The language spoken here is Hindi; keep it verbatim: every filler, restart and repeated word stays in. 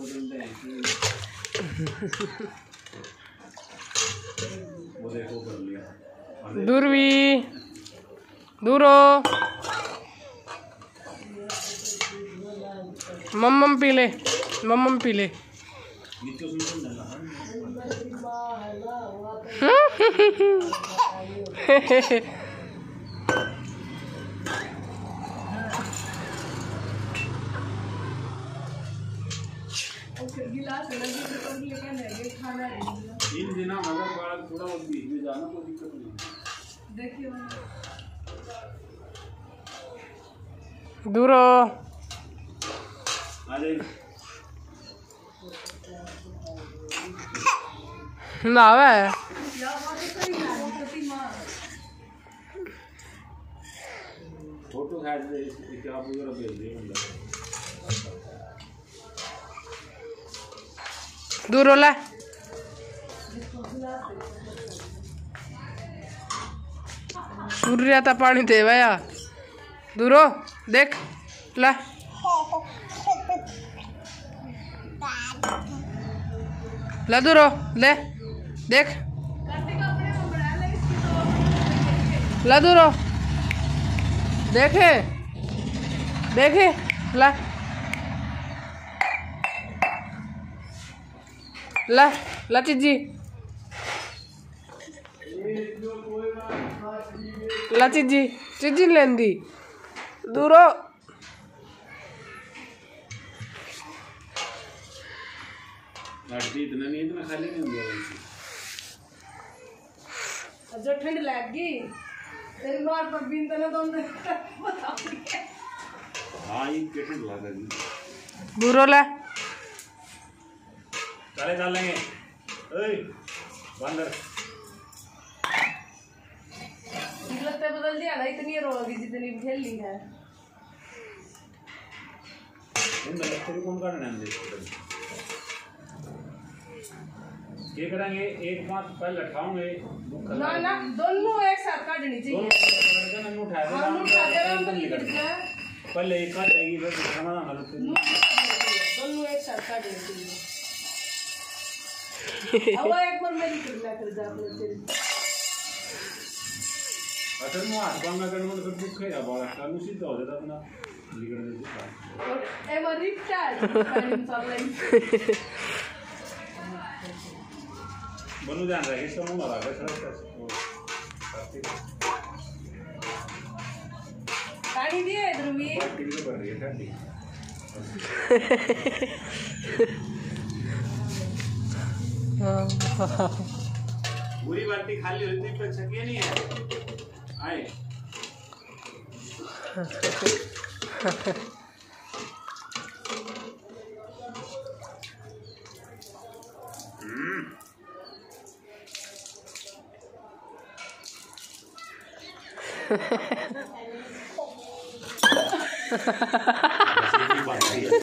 दूरवी दूरो मम्मम पी ले, मम्मम पी ले। इन दिनों अगर बाल थोड़ा और बीच में जाना तो दिक्कत नहीं। देखिए दूरो नावे फोटो खींच दे क्या पूरा भेज दे बंदा। दूरो ले सूर्य आता पानी दे भैया दूरो देख ले ले दूरो ले देख ले दूरो देखे देखे ला ला ला चीजी ला चीजी चीजी लेंदी दूरो इतना नहीं इतना खाली नहीं हुआ जो ठंड लगी तेरी मार पर बिन तो ना तुम हाँ ये कितने लगा जी दूरो ले चले चल लेंगे ओए बंदर लगता है बदल दिया ना इतनी रोगी जितनी खेल ली है इन लगते कौन करना है ये करेंगे एक पांच पहले लटकाऊंगे ना ना दोनों एक साथ काटनी चाहिए दोनों उठा दे हां उठा दे हम तो नहीं करते पहले एक काट देगी फिर दूसरा ना गलत दोनों एक साथ काटनी चाहिए अब एक बार मेरी करना कर जा अपने तेरे असल में हाथ बांधा करने को तो दुख है अब कानू सीधा हो जाता अपना निकल देता और ए मरी चार पानी चल रही बनू ध्यान रखे इसका मुंह लगा कर पानी दिए इधर भी बाल्टी में भर रही है ठंडी पूरी बाल्टी खाली होती पर छकिए नहीं है आए Ha ha ha.